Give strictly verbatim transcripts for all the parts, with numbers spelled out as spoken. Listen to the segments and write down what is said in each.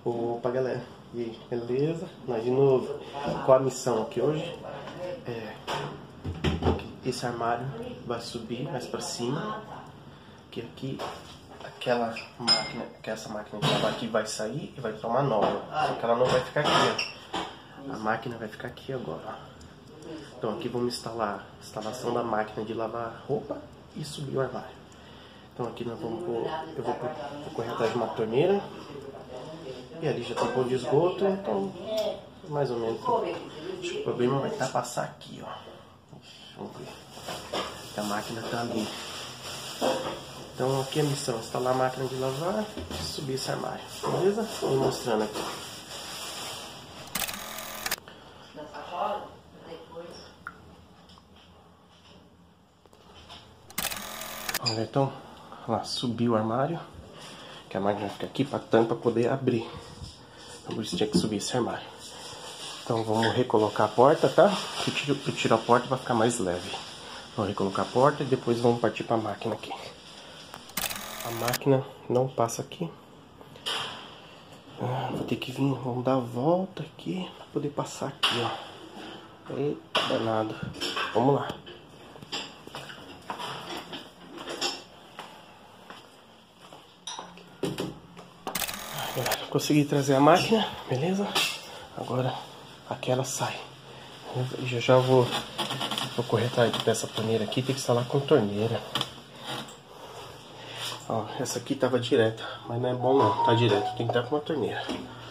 Opa, galera, e aí, beleza? Nós de novo. Qual a missão aqui hoje? É, esse armário vai subir mais pra cima, que aqui aquela máquina, que essa máquina de lavar aqui vai sair e vai entrar uma nova, só que ela não vai ficar aqui, ó. A máquina vai ficar aqui agora. Então aqui vamos instalar a instalação da máquina de lavar roupa e subir o armário. Então aqui nós vamos pôr, eu vou, vou correr atrás de uma torneira. E ali já tem pão de esgoto, então mais ou menos. Acho que o problema vai estar passar aqui, ó. Vamos ver. A máquina tá ali. Então aqui a missão é instalar a máquina de lavar e subir esse armário, beleza? Vou mostrando aqui. Vamos ver, então, lá, subir o armário, que a máquina fica aqui para tampa poder abrir. Então, por isso tinha que subir esse armário. Então vamos recolocar a porta, tá? Eu tiro, eu tiro a porta para ficar mais leve. Vamos recolocar a porta e depois vamos partir para a máquina aqui. A máquina não passa aqui. Ah, vou ter que vir, vamos dar a volta aqui para poder passar aqui, ó. Eita, danado. Vamos lá. Consegui trazer a máquina, beleza? Agora aquela sai. Eu já já vou, vou correr atrás dessa torneira aqui, tem que instalar com torneira. Ó, essa aqui tava direta, mas não é bom não, tá direto, tem que estar com uma torneira.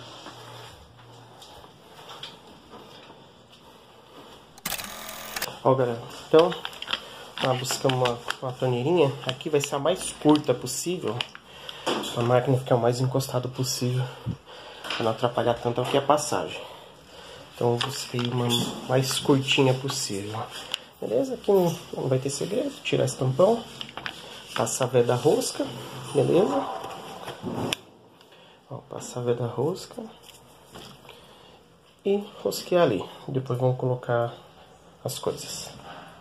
Ó, galera, então nós buscamos uma, uma torneirinha, aqui vai ser a mais curta possível. A máquina ficar o mais encostado possível para não atrapalhar tanto aqui a passagem. Então eu busquei uma mais curtinha possível. Beleza? Aqui não, não vai ter segredo. Tirar esse tampão, passar a veia da rosca, beleza? Ó, passar a veia da rosca e rosquear ali. Depois vamos colocar as coisas.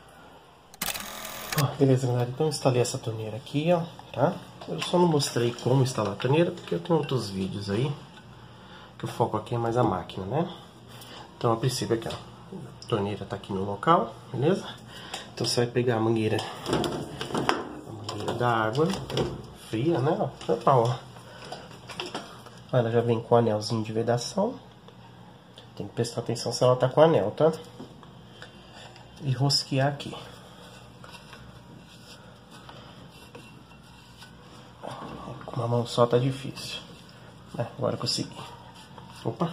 Ó, beleza, galera? Então eu instalei essa torneira aqui, ó, tá? Eu só não mostrei como instalar a torneira porque eu tenho outros vídeos aí que o foco aqui é mais a máquina, né? Então a princípio aqui, ó, a torneira tá aqui no local, beleza? Então você vai pegar a mangueira, a mangueira da água fria, né? Ó, normal, ó. Ela já vem com o anelzinho de vedação. Tem que prestar atenção se ela tá com anel, tá? E rosquear aqui. Com uma mão só tá difícil. É, agora consegui. Opa.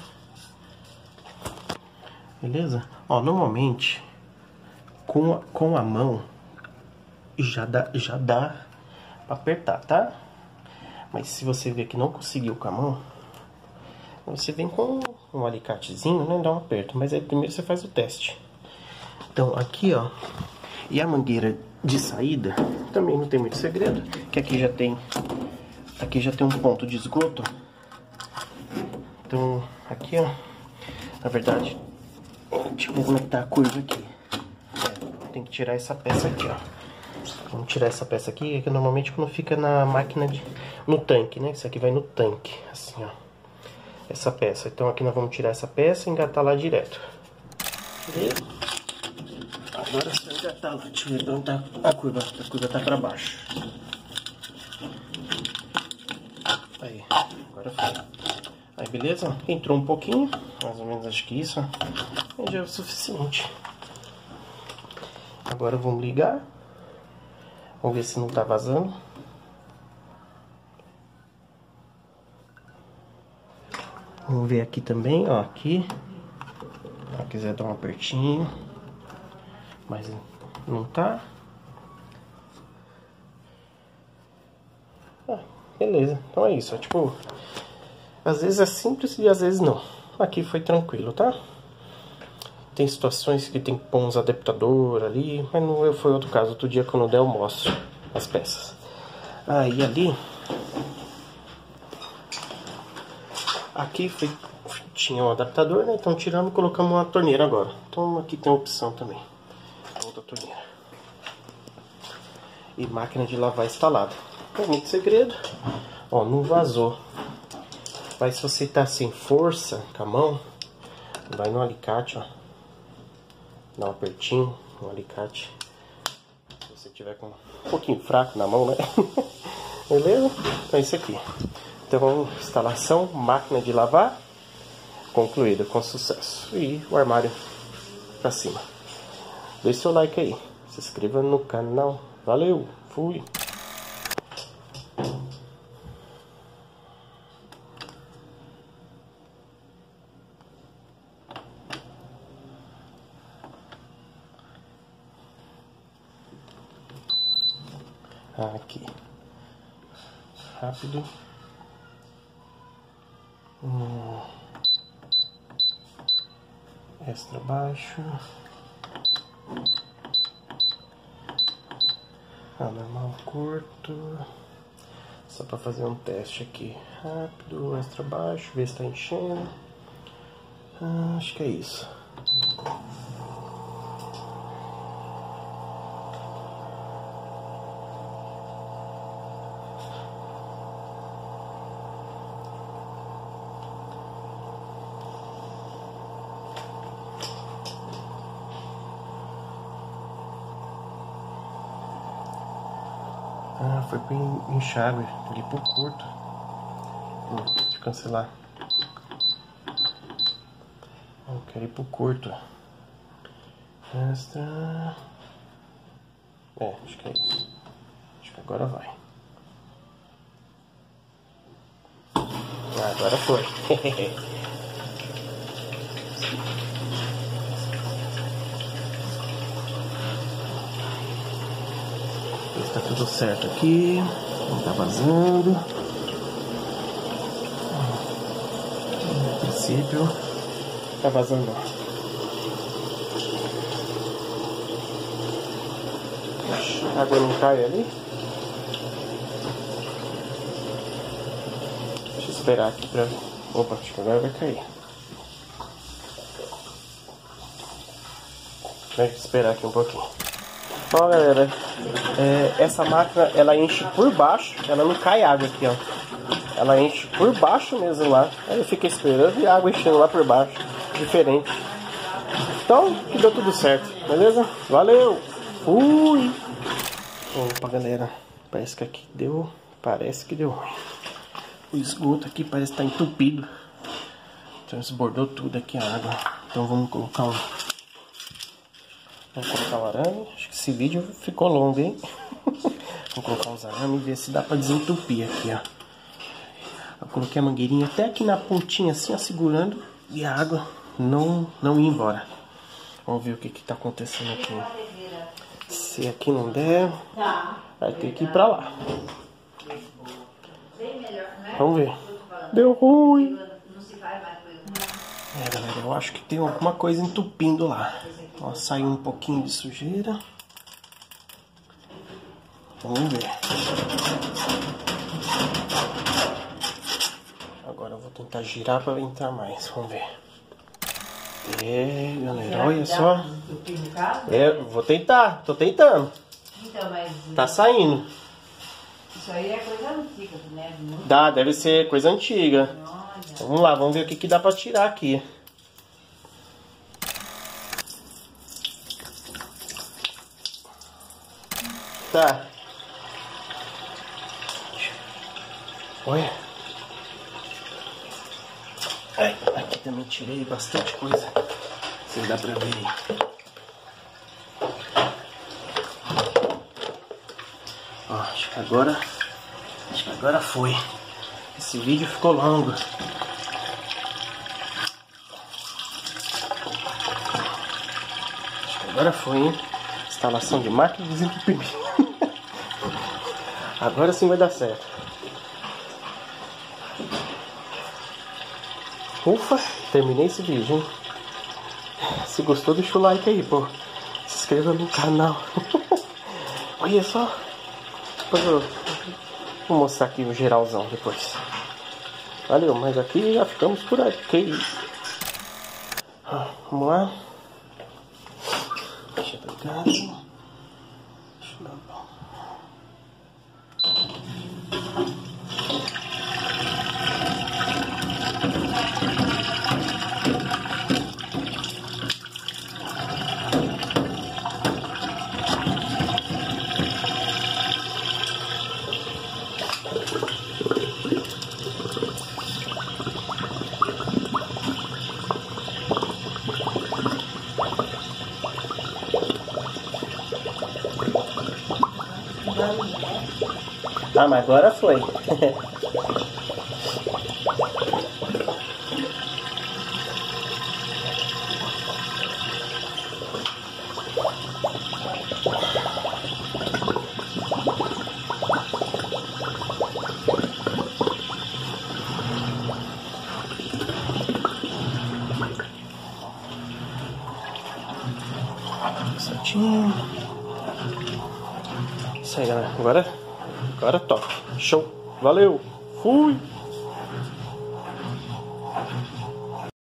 Beleza? Ó, normalmente com a, com a mão já dá, já dá pra apertar, tá? Mas se você ver que não conseguiu com a mão, você vem com um alicatezinho, né? Dá um aperto. Mas aí primeiro você faz o teste. Então aqui, ó. E a mangueira de saída também não tem muito segredo, que aqui já tem Aqui já tem um ponto de esgoto. Então, aqui, ó. Na verdade, deixa eu ver como é que tá a curva aqui. É, tem que tirar essa peça aqui, ó. Vamos tirar essa peça aqui, que normalmente quando fica na máquina de... no tanque, né? Isso aqui vai no tanque, assim, ó. Essa peça. Então aqui nós vamos tirar essa peça e engatar lá direto. Tirei. Agora só engatar lá. Deixa eu ver onde tá a curva. A curva tá pra baixo. Aí, agora foi. Aí, beleza? Entrou um pouquinho, mais ou menos, acho que isso. Aí já é o suficiente. Agora vamos ligar. Vamos ver se não tá vazando. Vamos ver aqui também, ó, aqui. Se quiser dar um apertinho. Mas não tá. Ah, beleza, então é isso, é tipo, às vezes é simples e às vezes não. Aqui foi tranquilo, tá? Tem situações que tem que pôr uns adaptador ali, mas não foi outro caso. Outro dia quando der eu mostro as peças. Aí ali, aqui foi, tinha um adaptador, né? Então tiramos e colocamos uma torneira agora. Então aqui tem a opção também, outra torneira. E máquina de lavar instalada. Não tem muito segredo. Ó, não vazou. Mas se você tá sem força com a mão, vai no alicate, ó. Dá um apertinho no alicate. Se você tiver com um pouquinho fraco na mão, né? Beleza? Então é isso aqui. Então, instalação, máquina de lavar, concluída com sucesso. E o armário pra cima. Deixe seu like aí. Se inscreva no canal. Valeu, fui! Aqui. Rápido. Hum. Extra baixo. Ah, normal curto. Só para fazer um teste aqui. Rápido, extra baixo, ver se está enchendo. Ah, acho que é isso. Ah, foi para enxágue, ali por curto. Hum, deixa eu cancelar. Eu quero ir pro curto. Extra. É, acho que é isso. Acho que agora vai. Ah, agora foi. Tá tudo certo aqui, não tá vazando. No princípio, tá vazando. A água não cai ali. Deixa eu esperar aqui pra... Opa, acho que agora vai cair. Deixa eu esperar aqui um pouquinho. Ó, galera, é, essa máquina ela enche por baixo, ela não cai água aqui, ó. Ela enche por baixo mesmo lá. Aí eu fico esperando e a água enchendo lá por baixo. Diferente. Então, que deu tudo certo, beleza? Valeu! Fui! Opa, galera, parece que aqui deu. Parece que deu ruim. O esgoto aqui parece que tá entupido. Transbordou tudo aqui a água. Então vamos colocar um. Vamos colocar o arame. Acho que esse vídeo ficou longo, hein? Vou colocar os arames e ver se dá pra desentupir aqui, ó. Eu coloquei a mangueirinha até aqui na pontinha assim, ó, segurando. E a água não, não ia embora. Vamos ver o que que tá acontecendo aqui. Se aqui não der, vai ter que ir pra lá. Vamos ver. Deu ruim. É, galera, eu acho que tem alguma coisa entupindo lá. Ó, saiu um pouquinho de sujeira. Vamos ver. Agora eu vou tentar girar para entrar mais. Vamos ver. É, galera, olha só. É, vou tentar, tô tentando. Então, mas... Tá saindo. Isso aí é coisa antiga, né? Dá, deve ser coisa antiga. Vamos lá, vamos ver o que, que dá pra tirar aqui. Tá. Olha. Ai, aqui também tirei bastante coisa. Se dá pra ver aí. Ó, acho que agora... Acho que agora foi. Esse vídeo ficou longo. Acho que agora foi, hein? Instalação de máquina de desentupimento. Agora sim vai dar certo. Ufa, terminei esse vídeo, hein? Se gostou, deixa o like aí, pô. Se inscreva no canal. Olha só. Depois eu vou mostrar aqui o geralzão depois. Valeu, mas aqui já ficamos por aqui. Vamos lá. Deixa eu pegar. Deixa eu dar bom. Ah, mas agora foi. Certinho. Isso aí, galera. Agora, agora top. Show. Valeu. Fui.